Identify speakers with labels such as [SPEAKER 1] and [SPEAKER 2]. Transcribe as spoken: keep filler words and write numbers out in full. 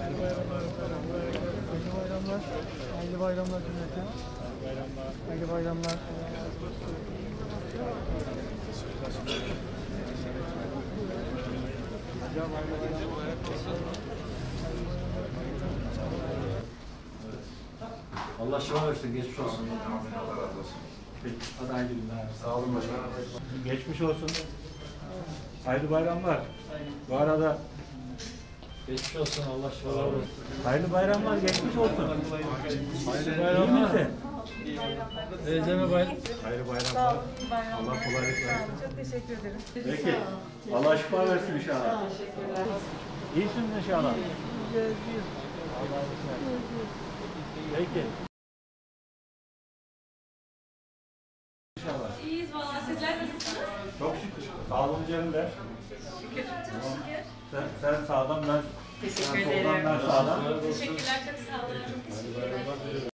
[SPEAKER 1] bayramlar. Hayırlı bayramlar cümlete. Hayırlı bayramlar.
[SPEAKER 2] Allah şifa versin, geçmiş olsun.
[SPEAKER 3] Allah razı olsun.
[SPEAKER 2] Hadi hayırlı günler.
[SPEAKER 3] Sağ olun başkanım.
[SPEAKER 2] Geçmiş olsun. Hayırlı bayramlar. Bu arada geçmiş olsun, Allah şifa versin. Hayırlı bayramlar, geçmiş olsun. Hayırlı bayramlar. Özleme bayram. Hayırlı bayramlar. Allah kolaylık versin.
[SPEAKER 4] Çok teşekkür ederim.
[SPEAKER 2] Peki. Allah şifa versin inşallah.
[SPEAKER 4] Teşekkürler.
[SPEAKER 2] İyisiniz inşallah. Peki. İnşallah.
[SPEAKER 4] İyiyiz valla. Sizler nasılsınız?
[SPEAKER 2] Çok şükür. Sağlığın üzerinde.
[SPEAKER 4] Şükür. Çok şükür.
[SPEAKER 2] Sen, sen sağdan, ben
[SPEAKER 4] Teşekkür
[SPEAKER 2] sen
[SPEAKER 4] ederim.
[SPEAKER 2] soldan, ben sağdan.
[SPEAKER 4] Teşekkürler. Çok sağ olun. Teşekkürler.